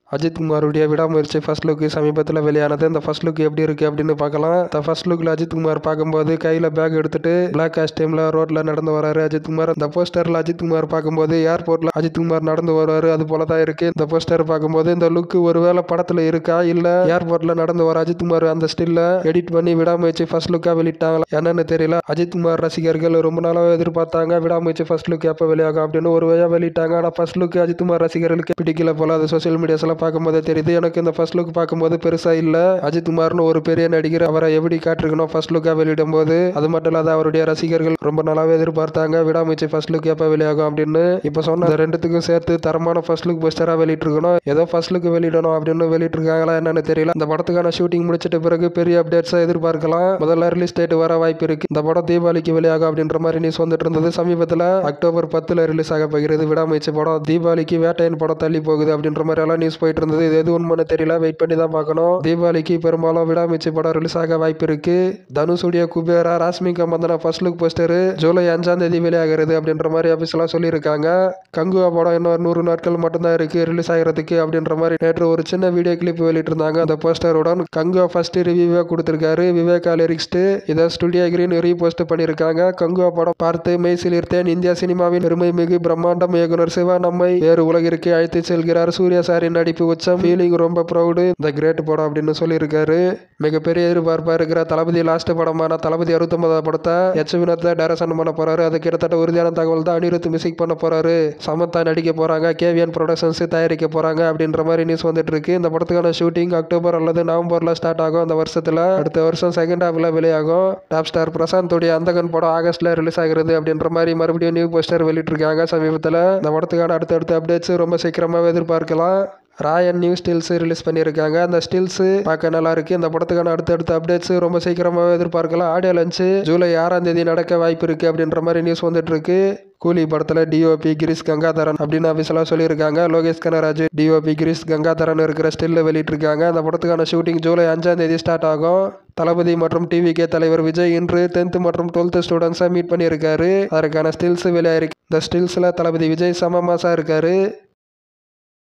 அஜித் குமாருடைய விடாமுயற்சி first look சமீபத்தில் வெளியானது. இந்த ஃபர்ஸ்ட் லுக் எப்படி இருக்கு அப்படின்னு பார்க்கலாம். இந்த ஃபர்ஸ்ட் லுக்ல அஜித் குமார் பார்க்கும்போது கையில பேக் எடுத்துட்டு பிளாக் காஸ்டியூம்ல ரோட்ல நடந்து வராரு அஜித் குமார். இந்த போஸ்டர்ல அஜித் குமார் பார்க்கும்போது ஏர்போர்ட்ல அஜித் குமார் நடந்து வருவாரு, அது போல தான் இருக்கு இந்த போஸ்டர் பார்க்கும்போது. இந்த லுக் ஒருவேளை படத்துல இருக்கா இல்ல ஏர்போர்ட்ல நடந்து வர அஜித் குமார் அந்த ஸ்டில்ல எடிட் பண்ணி விடாமுயற்சி ஃபர்ஸ்ட் லுக்கா வெளியிட்டாங்களா என்னன்னு தெரியல. அஜித் குமார் ரசிகர்கள் ரொம்ப நாளாவே எதிர்பார்த்தாங்க விடாமுயற்சி ஃபர்ஸ்ட் லுக் எப்ப வெளியாகும் அப்படின்னு. ஒரு வழியா வெளியிட்டாங்க. ஆனா ஃபர்ஸ்ட் லுக் அஜித் குமார் ரசிகர்களுக்கு பிடிக்கல போல. அது சோசியல் மீடியாஸ்ல பார்க்கும்போது தெரியுது. எனக்கு இந்த ஃபர்ஸ்ட் லுக் பார்க்கும்போது பெருசா இல்ல. அஜித் குமார்னு ஒரு பெரிய நடிகர், அவரை எப்படி காட்டிருக்கணும் ஃபர்ஸ்ட் லுக்கா வெளியிடும் போது. அது மட்டும் இல்லாத அவருடைய ரசிகர்கள் ரொம்ப நாளாவே எதிர்பார்த்தாங்க விடாமுயற்சி ஃபர்ஸ்ட் லுக் எப்ப வெளியாகும் அப்படின்னு. இப்ப சொன்ன ரெண்டுத்துக்கும் சேர்த்து தரமான ஃபர்ஸ்ட் லுக் போஸ்டரா வெளியிட்டிருக்கணும். ஏதோ ஃபர்ஸ்ட் லுக் வெளியிடணும் அப்படின்னு வெளியிட்டிருக்காங்களா என்னன்னு தெரியல. இந்த படத்துக்கான ஷூட்டிங் முடிச்சிட்ட பிறகு பெரிய அப்டேட்ஸா எதிர்பார்க்கலாம். முதல்ல ரிலீஸ் டேட் வர வாய்ப்பு இருக்கு. இந்த படம் தீபாவளிக்கு வெளியாகும் அப்படின்ற மாதிரி நியூஸ் வந்துட்டு இருந்தது. சமீபத்தில் அக்டோபர் 10 ரிலீஸ் ஆக போகிறது விடாமுயற்சி படம். தீபாவளிக்கு வேட்டையன் படம் தள்ளி போகுது அப்படின்ற மாதிரி எல்லாம் நியூஸ் போயிட்டு இருந்தது. இது எது உண்மைன்னு தெரியல, வெயிட் பண்ணி தான் பார்க்கணும். தீபாவளிக்கு பெரும்பாலும் விடாமுயற்சி படம் ரிலீஸ் ஆக வாய்ப்பு இருக்கு. தனுஷுடைய Kubera Rashmika Mandanna first look poster ஜூலை 5ஆம் தேதி வெளியாகிறது அப்படின்ற மாதிரி ஆஃபீஸ்லாம் சொல்லியிருக்காங்க. கங்குவா படம் இன்னும் 100 நாட்கள் மட்டும்தான் இருக்கு ரிலீஸ் ஆகிறதுக்கு அப்படின்ற மாதிரி நேற்று ஒரு சின்ன வீடியோ கிளிப் வெளியிட்டிருந்தாங்க. அந்த போஸ்டருடன் கங்குவா ஃபர்ஸ்ட் ரிவ்யூவா கொடுத்திருக்காரு விவேகா லிரிக்ஸ்ட். இதை ஸ்டுடியோ கிரீன் ரீபோஸ்ட் பண்ணியிருக்காங்க. கங்குவா படம் பார்த்து மெய் சிலிர்த்தேன். இந்தியா சினிமாவின் பெருமை மிகு பிரம்மாண்டம். இயக்குனர் சிவா நம்மை வேறு உலகிற்கு அழைத்து செல்கிறார். சூர்யா சாரின் நடிப்பு உச்சம். ஃபீலிங் ரொம்ப ப்ரௌடு. த கிரேட் படம் அப்படின்னு சொல்லியிருக்காரு. மிகப்பெரிய எதிர்பார்ப்பா இருக்கிற தளபதி லாஸ்ட் படமான தளபதி 69 படத்தை வினோத்தை டைரக்ஷன் பண்ண போறாரு. அது கிட்டத்தட்ட உறுதியான தகவல் தான். அனிருத் மியூசிக் பண்ண போறாரு, சமந்தா நடிக்க போறாங்க, கேவிஎன் ப்ரொடக்ஷன்ஸ் தயாரிக்க போறாங்க அப்படின்ற மாதிரி நியூஸ் வந்துட்டு இருக்கு. இந்த படத்துக்கான ஷூட்டிங் அக்டோபர் அல்லது நவம்பர்ல ஸ்டார்ட் ஆகும். அந்த வருஷத்துல அடுத்த வருஷம் செகண்ட் ஹாஃப்ல வெளியாகும். டாப் ஸ்டார் பிரசாந்தோடைய அந்தகன் படம் ஆகஸ்ட்ல ரிலீஸ் ஆகிறது அப்படின்ற மாதிரி மறுபடியும் நியூ போஸ்டர் வெளியிட்டிருக்காங்க சமீபத்தில். இந்த படத்துக்கான அடுத்தடுத்த அப்டேட்ஸ் ரொம்ப சீக்கிரமாவே எதிர்பார்க்கலாம். ராயன் நியூ ஸ்டில்ஸ் ரிலீஸ் பண்ணியிருக்காங்க. அந்த ஸ்டில்ஸ் பார்க்க நல்லா இருக்கு. இந்த படத்துக்கான அடுத்தடுத்த அப்டேட்ஸ் ரொம்ப சீக்கிரமாகவே எதிர்பார்க்கலாம். ஆடியோ லான்ச் ஜூலை 6ஆம் தேதி நடக்க வாய்ப்பு இருக்கு அப்படின்ற மாதிரி நியூஸ் வந்துட்டு இருக்கு. கூலி படத்தில் டிஓபி கிரீஷ் கங்காதரன் அப்படின்னு ஆஃபீஸ்லாம் சொல்லியிருக்காங்க. லோகேஷ் கனராஜ் டிஓபி கிரீஷ் கங்காதரன் இருக்கிற ஸ்டில்ல வெளியிட்டிருக்காங்க. அந்த படத்துக்கான ஷூட்டிங் ஜூலை 5ஆம் தேதி ஸ்டார்ட் ஆகும். தளபதி மற்றும் டிவிகே தலைவர் விஜய் இன்று 10th மற்றும் 12th ஸ்டூடெண்ட்ஸை மீட் பண்ணியிருக்காரு. அதற்கான ஸ்டில்ஸ் வெளியாயிருக்கு. இந்த ஸ்டில்ஸ்ல தளபதி விஜய் சம மாசா இருக்காரு.